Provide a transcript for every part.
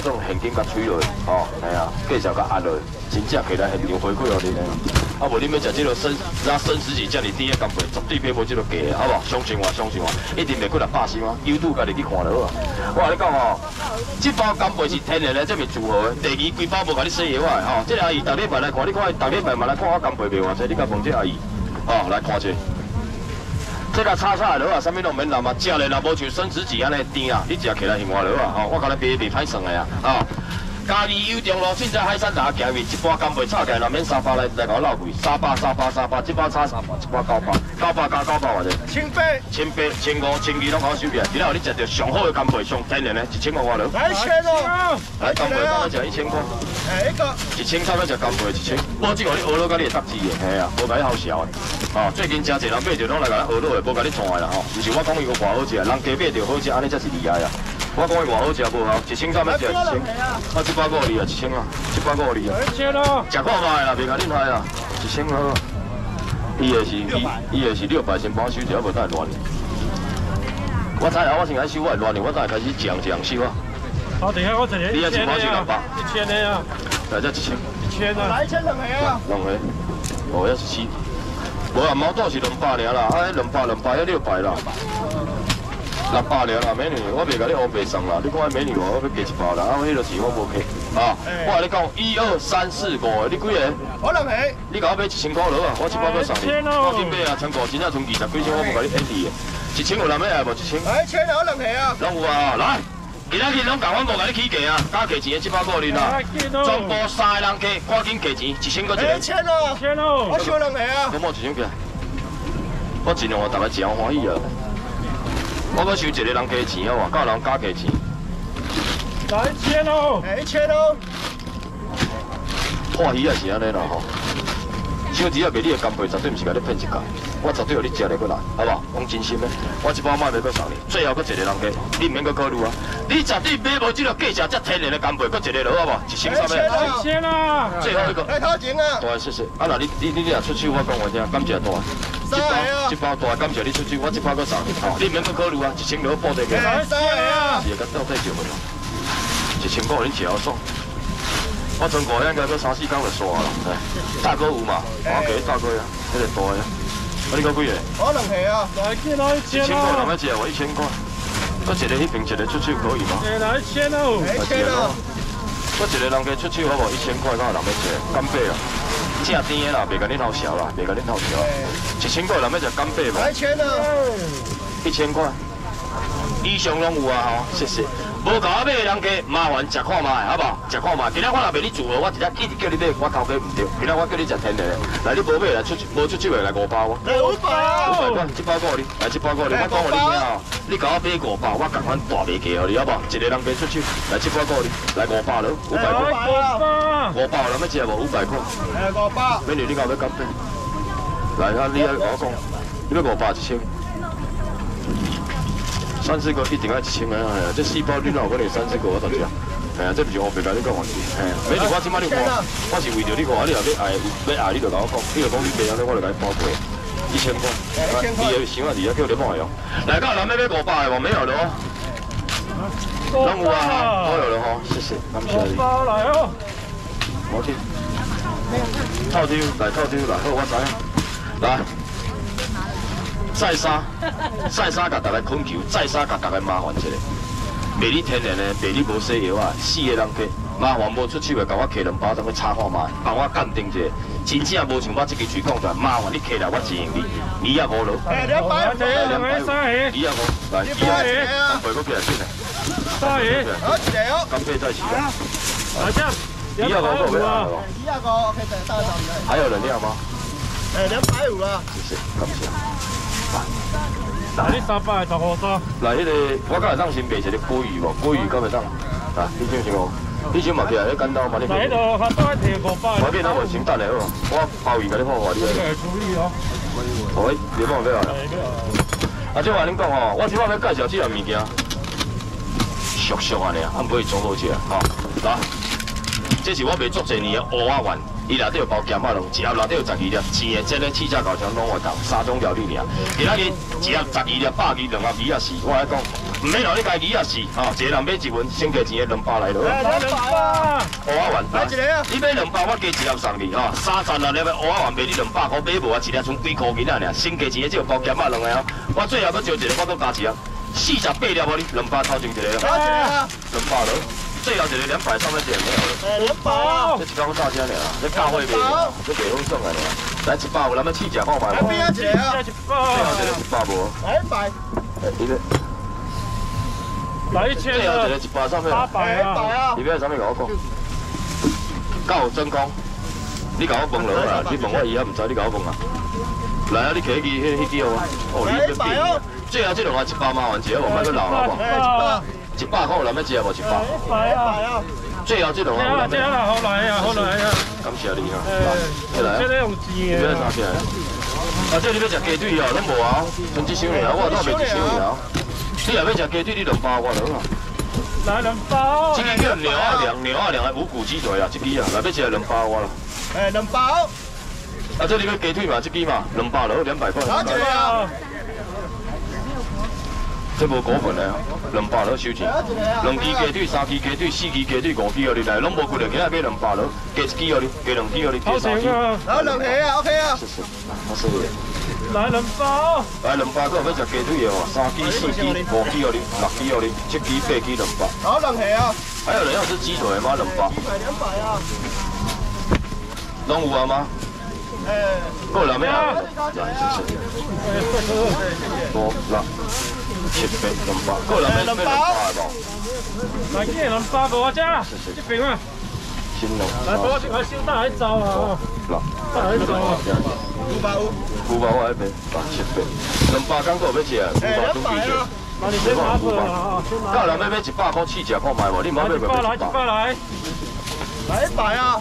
种现金甲取落，吼，系啊，计绍甲压落，真正起来现场回馈互恁诶。啊，无恁要食这个生食几遮尔甜的干贝，绝对买无这个价的，好无？相信我，相信我，一定袂过640啊！YouTube 家己去看就好啊。我甲你讲吼，这包干贝是天然的，这是自豪的。第二，规包无甲你洗药啊！吼，这个阿姨逐礼拜来看，你看，逐礼拜嘛来看我干贝卖偌济，你甲问这阿姨，吼，来看者。这个炒菜落啊，啥物拢免淋啊，食咧若无像生食几安尼甜啊，你食起来幸活落啊！吼，我甲你卖歹算的啊，吼。嘉义有中路凊彩海产大行面，一包干贝炒起来，若免300来甲我闹贵，300，这包炒300，一包900加900偌济？1800、1500、1200拢甲我收起来。今仔日你食到上好的干贝，上天然的，1500外落。 来1000哦！ 来干贝刚才食1000块。 哎，一个 1000差不多食干贝1000。无即个你学落甲你会得志的，嘿啊，无甲你好笑的。哦，最近真侪人买着拢来甲咱学落的，无甲你创的啦吼。毋是我讲伊有偌好食，人家买着好食，安尼才是厉害啊。我讲伊偌好食无效，1000差不多食1000，啊，150啊，1000啊，150啊，1000啊，食看卖啦，袂甲恁害啦，1000好。伊的是600先帮我收一下，无等会乱。我知影，我先爱收，我会乱的，我等下开始这样收啊。 好，等下我整你要一包是600，1000 的呀， 来这1000，1000 啊， 来1000两个啊， 两个，哦，要是7，无啊，毛豆是200尔啦，啊，200要600啦。600了啦，美女，我袂甲你乌白送啦。你看美女我要加一包啦，啊，迄个是我无客啊。我甲你讲，1、2、3、4、5，你几个？ 我两个。 你甲我买1000块落啊，我1包要送你。我紧买啊，仓库真正剩20几箱，我无甲你 ND 的。1000有人要来无？1000。 来1000啊，我两个啊。 拢有啊，来，今仔日拢共阮无甲你起价啊，加价钱的1包个恁啊。全部3个人加，赶紧加钱，1000个一个。 1000哦，1000哦，我收两个啊。 咁我1000起来，我尽量互大家食欢喜啊。我要收一个人加钱好无？够人加价钱。 来1000哦 ，1000哦。 破鱼也是安尼啦吼。小弟啊，卖你的干贝绝对毋是甲你骗一价，我绝对互你食咧过来，好无？讲真心的，我1包卖袂搁送你，最后搁一个人加，你毋免搁考虑啊。你绝对买无这个价值遮天然的干贝，搁一个落好无？1300。1000 啊！ 最后一个。 来头前啊！ 大谢谢。啊，那你若出手，我讲我听，感谢大。一包大，感谢你出手，我1包搁送你，吼，你免搁考虑啊，1000落报这个。 3个啊！ 是甲倒底就好了，1000块恁吃好爽。我全国应该搁3、4天就刷啦，大哥有嘛？我给大哥呀，迄个大呀。啊，你讲几个？ 我两个啊， 来1000 块，人要食我1000块，搁一个迄边一个出手可以吗？ 来1000哦 ，1000哦。 搁一个人加出手好无？1000块，敢有人要食？干贝啊！正甜的啦，袂甲恁好笑啦，袂甲恁好笑。1000块人要食干贝无？ 来1000啊 ！1000块，以上拢有啊吼，谢谢。无甲我买的人家，麻烦食看卖，好不好？食看卖。今仔我若卖你自豪，我直接一直叫你买，我头家唔对。今仔我叫你食天然的，来你无买来无出手的来5包我。 来5包啊 ！1包给你，来1包给你，我讲互你听哦。你甲我买5包，我共款大卖价互你，好不好？一个人家出手，来1包给你，来5包了，500块。5包人要食无？500块。 来5包。 美女，你甲我要干杯？来，啊，你要我讲，你要500、1000。3、4个一定要1000个，哎呀，这4包你哪有可能3、4个我都食？哎呀，这不是我白甲你讲问题，哎呀，美女，我即摆你看，我是为着你看，你若要爱你就甲我讲，你就讲你卖安尼，我就甲你包过1000块，你要想啊，你要叫你买哦。来，到人要买500的无？没有了哦。拢有啊，都有了哈，谢谢，感谢你。 包来哦。 我去。套丢，来套丢，来好，我知影。来。再杀甲大家困求，再杀甲大家麻烦一下。卖你天然的，卖你无洗药啊，4个人加，麻烦无出手的，甲我摕2包，等去炒看卖，帮我鉴定一下，真正无像我这个嘴讲出来，麻烦你摕来我钱用你，250落。 250，来 250，来250，干贝搁几来进来？3个， 好，一个哦。 干贝再起来。 来这样 250够啊 ？250 OK，等大张的。 还有人要吗 ？250啊。 谢谢，感谢。 来，你300就5张。 来，迄个我敢会当先卖一个鲑鱼无？鲑鱼敢会当？来，你先哦。你先嘛起来，迄简单，我帮你。 来，迄度下摆摕500。 我见到我先等下好，我鲍鱼甲你好话你。 处理哦。 好，你帮我买来。啊，即话恁讲吼，我即摆要介绍这样物件，俗俗安尼啊，不会做好食吼。来，这是我卖足侪年的蚵仔丸。伊内底有包咸仔卵，一盒内底有12粒，煎的、蒸的、气炸、烤肠拢活动，3种料理尔。今仔日一盒12粒，100鱼，2盒鱼也是。我来讲， 唔免留你家己也是，一个人买1份，先加钱的200来落。 来200啊！ 蚵仔丸， 来一个啊！ 你买200，我加1粒送你，30粒的蚵仔丸卖你200块，买无啊，一粒剩几块银仔尔，先加钱的只有包咸啊2个哦，我最后搁招一个，我搁加钱啊，48粒无你200头前一个来一个啊！ 200落，最后一个200上面一个没有。 200啊！ 这一包大只尔，这价位袂尔，这袂好送个尔。来100有人要试食看卖无？ 来边啊一个啊！ 最后一个100无？ 来100， 一个。 来1000 最后一个100上面。 800啊！ 100啊！ 你要啥物甲我讲？敢有真讲？你甲我问落啦，你问我以后唔知，你甲我问啊。来啊，你摕迄支哦，哦，你 100哦！ 最后这两个100麻烦一个，我卖去留好不好？100块有人要食无100？ 100啊！ 最后这两个有人这样好来啊，好来啊！ 感谢你啊，来， 这个用钱你要啥起来？啊，这你要食鸡腿哦，拢无啊，剩一箱尔，我倒卖一箱尔。你若要食鸡腿，你200我落啊。 来200哦！ 这支叫牛仔凉的五谷鸡腿啊，这支啊，若要食200我啦。 200。 啊，这里个鸡腿嘛，这支嘛，200落200块。 拿一个啊！ 这无股份的啊，200落收钱。2支鸡腿、3支鸡腿、4支鸡腿、5支哦，你来拢无几个，今仔买200落，加1支哦你，加2支哦你，加3支。 然后2个啊 ，OK 啊。 是，我收的。 来200哦！ 来200个要食鸡腿的哦，3支、4支、5支哦你，6支哦你，7支、8支200。 然后2个啊。 还有人要吃鸡腿吗？200。 200啊。 拢有啊吗？够了没有？来，谢谢。5、6、7、8、200，够了没？200无？ 来几个200无啊？这边啊！ 新龙。 来，我先收大来走啊！大来走啊 500。 500我迄边，7、8，200刚够要吃啊，500准备着。 那你先拿回来啊！ 够人要买100块试食看卖无？你唔好买 100来100来。 来100啊！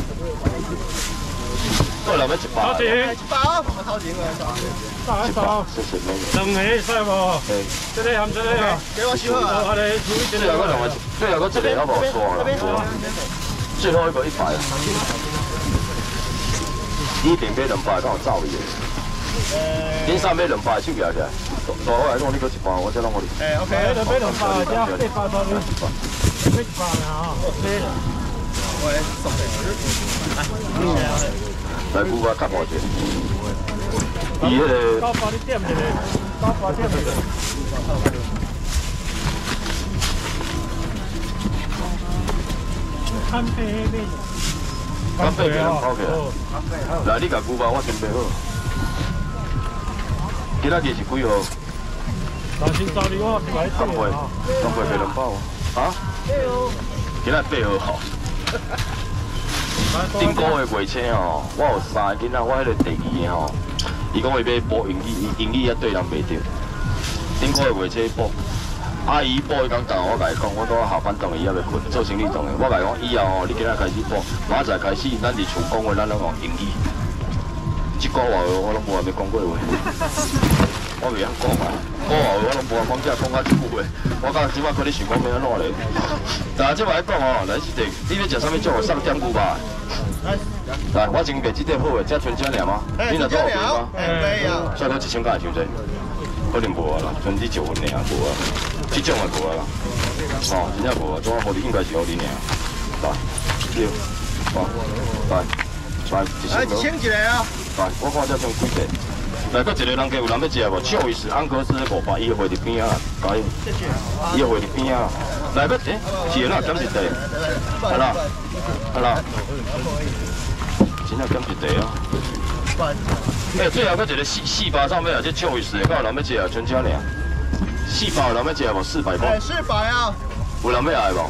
够人要100。 掏钱 100啊！我掏钱了。 大来走。 谢谢妹妹。 2个使无？这个含这个啊。 给我收好啊！ 我来处理这最后个。 个两个，最后个一个好无刷啦，最后一个100啊。你一定买200，敢有走伊的？恁三买200手举起来，大我来讲你搁100，我再弄我你。 OK。 买200，这样800多呢。买100啊！ 我来送给你。 来500较大只。伊迄个。 900你点一个，900点一个。看平面。 刚买给人抛起来，来你甲牛肉我先买好。今仔日是几号？ 但是照你我来刚买，刚买给200哦。啊？今仔8号。顶个月月初吼，我有3个囡仔，我迄个第2个吼，伊讲伊要补英语，英语也对人袂着。顶个月月初补。 阿姨补迄工到，我甲伊讲，我拄下班当伊还要困，做生理当的。我甲伊讲，以后吼，你今仔开始补，明仔载开始，咱伫厝讲话，咱拢用英语。即个话我拢无还没讲过话，我袂晓讲啊。讲话我拢无讲，只讲到即句话。我讲即摆可能想讲要安怎咧。但即摆讲吼，来即个，你要食啥物种？送点牛吧。来，我前面即块好诶，只全家尔吗？你若做有吗？ 没有。 再讲1000块伤济？可能无啊啦，剩你1份尔无啊。 这种的无啊啦，哦，真正无啊，总互你应该是互你尔。来，对，来，1000 一个啊！ 来，我看这种几个。来，搁一个人家有人要食无？秋雨是安格斯500，伊会伫边啊，加伊，伊会伫边啊。来，搁是啦，减一块，好啦，好啦，真正减一块啊。最后搁一个400上面啊，这秋雨是，敢有人要食啊？全家尔。 400有人要食无？400包。400啊！有人要爱无？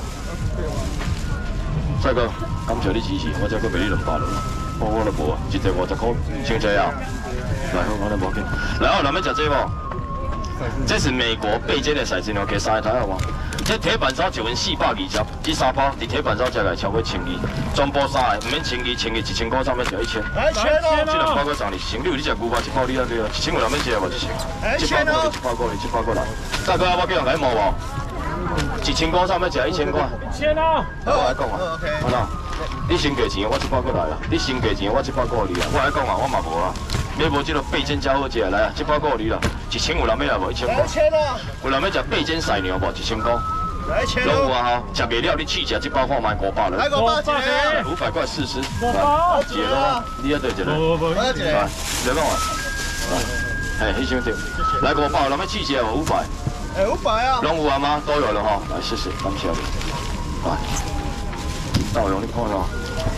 帅哥，感谢你支持，我再搁卖你200落。我都无啊，一块50块，伤济啊！来，好，我来无紧。来，有人要食这无？这是美国贝煎的骰子牛，给3个台好无？这铁板烧1份420，这3包伫铁板烧食来超过1000二，全部3个，唔免1000块上面就1000。 来1000哦！ 这2包搁送你，1600你食牛排1包你啊对啊，1000有人要食无？1000哦！1包过来，大哥，我叫人来摸无？1000块上面食1000块。 1000哦！ 我来讲啊，好啦，你先给钱，我1包过来啦。你先给钱，我1包过你啊。我来讲啊，我嘛无啊。 要无这个八煎较好食，来啊，这包够你啦，1000有人要啊无？1000 来块。 签了， 有人要食八煎晒鸟无？1000块。 来签拢有了， 啊吼，食袂了你试食这包看卖500了。 来500一个啊， 500块试吃。 我包。 一个咯，你要对一个。 无我要一个， 来，来讲啊。哎，迄箱对。来500，有人要试食无？500。 哎500啊， 拢有啊吗？都有了哈。来，谢谢，感谢你。来，导游你看咯。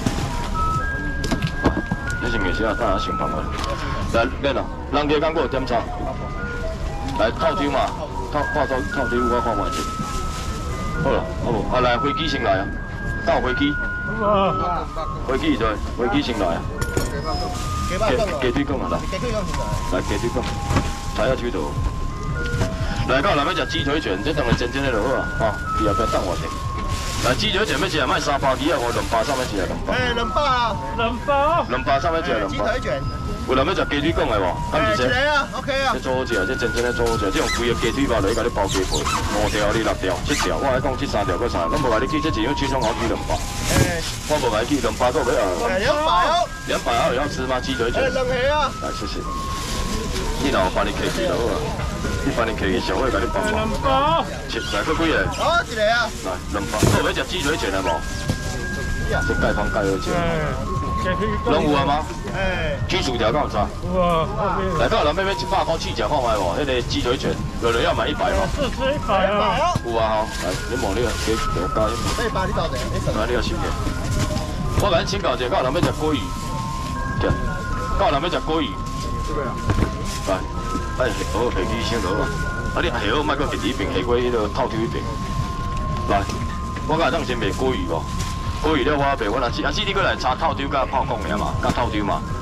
这是面食啊，当然先放过来。来，练啊，人家讲过点菜。来套丢嘛，套丢我看卖者。好了，好无？啊来飞机先来啊，到飞机，飞机对，飞机先来啊。 几百斤啊， 鸡腿羹啊来， 鸡腿羹现在， 来鸡腿羹，菜要煮到。来，到人要食鸡腿卷，这当然真的就好啊，吼，以后不要等我者。来，鸡腿卷要食，卖3包鸡啊，我2包上面食2包。 哎200啊 2包。 2包上面食2包。 鸡腿卷， 有人要食鸡腿羹的无？敢哎一是这？ 个啊，OK 啊这，做好食，这真的做好食。这用规个鸡腿包来甲你包鸡皮，5条你6条7条，我来讲这3条搁3，咱无甲你记，这一样七双好记2包。 哎我无甲你记2包够要啊哎200哦， ？200号要吃吗？鸡腿卷哎。2个啊， 来，谢谢。你若有帮你客气就好啊，你帮你客气，上尾甲你帮忙。 2包。 来，搁几个？ 好一个啊， 来，2包。有要食鸡腿卷的无？这盖方盖好食。拢有啊吗？ 哎鸡薯条敢有差？ 有啊。 来，到人要100块试食看卖无？迄个鸡腿卷，有人要买100吗？ 试吃100 100 啊。 哦， 有啊吼，来，你望你个鸡条加一这把你到底？你来，你个先嘅。我甲你请教一下，到人要食鲑鱼，对，到人要食鲑鱼。来，哎，好，下机先好啊。啊，你下好莫搁第一边下过迄个套丢一边。来，我甲当先卖鲑鱼无？鲑鱼了我卖，我若是啊，你过来炒套丢甲泡公尔嘛，甲套丢嘛。